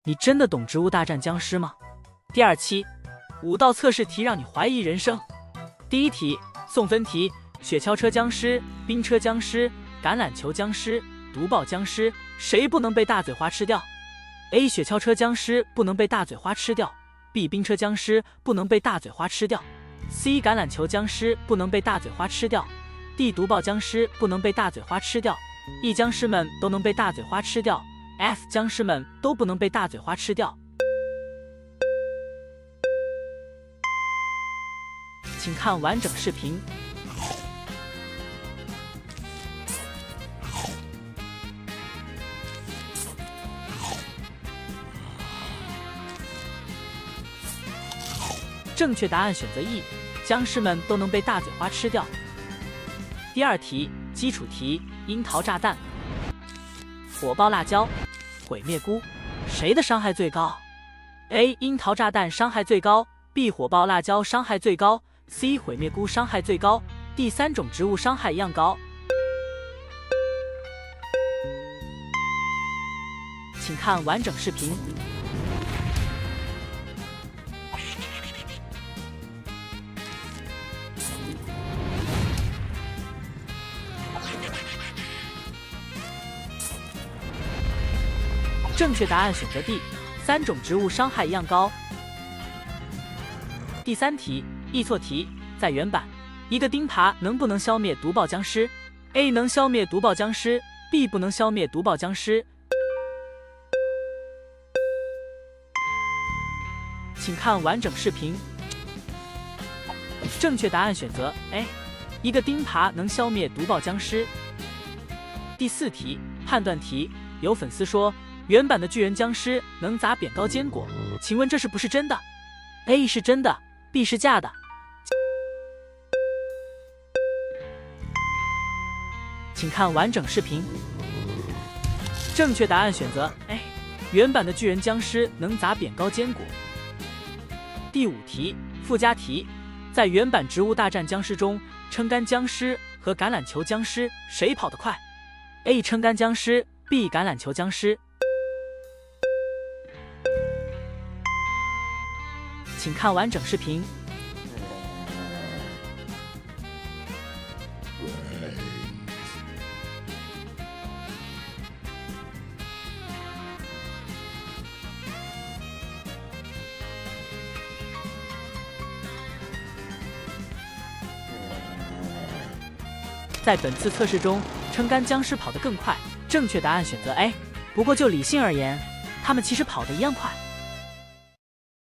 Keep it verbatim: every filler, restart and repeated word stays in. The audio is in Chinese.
你真的懂《植物大战僵尸》吗？第二期，五道测试题让你怀疑人生。第一题，送分题：雪橇车僵尸、冰车僵尸、橄榄球僵尸、毒爆僵尸，谁不能被大嘴花吃掉 ？A. 雪橇车僵尸不能被大嘴花吃掉 ；B. 冰车僵尸不能被大嘴花吃掉 ；C. 橄榄球僵尸不能被大嘴花吃掉 ；D. 毒爆僵尸不能被大嘴花吃掉 ；E. 僵尸们都能被大嘴花吃掉 ；F. 僵尸们都不能被大嘴花吃掉。请看完整视频。正确答案选择 E， 僵尸们都能被大嘴花吃掉。第二题，基础题：樱桃炸弹、火爆辣椒、毁灭菇，谁的伤害最高 ？A. 樱桃炸弹伤害最高 ，B. 火爆辣椒伤害最高 ，C. 毁灭菇伤害最高，第三种植物伤害一样高。请看完整视频。正确答案选择 D， 三种植物伤害一样高。第三题，易错题，在原版，一个钉耙能不能消灭毒爆僵尸 ？A 能消灭毒爆僵尸 ，B 不能消灭毒爆僵尸。请看完整视频。正确答案选择 A， 一个钉耙能消灭毒爆僵尸。第四题，判断题，有粉丝说原版的巨人僵尸能砸扁糕坚果，请问这是不是真的 ？A 是真的 ，B 是假的。请看完整视频。正确答案选择 A， 原版的巨人僵尸能砸扁糕坚果。第五题，附加题，在原版《植物大战僵尸》中，撑杆僵尸和橄榄球僵尸谁跑得快 ？A 撑杆僵尸 ，B 橄榄球僵尸。请看完整视频。在本次测试中，撑杆僵尸跑得更快，正确答案选择 A。不过就理性而言，他们其实跑得一样快。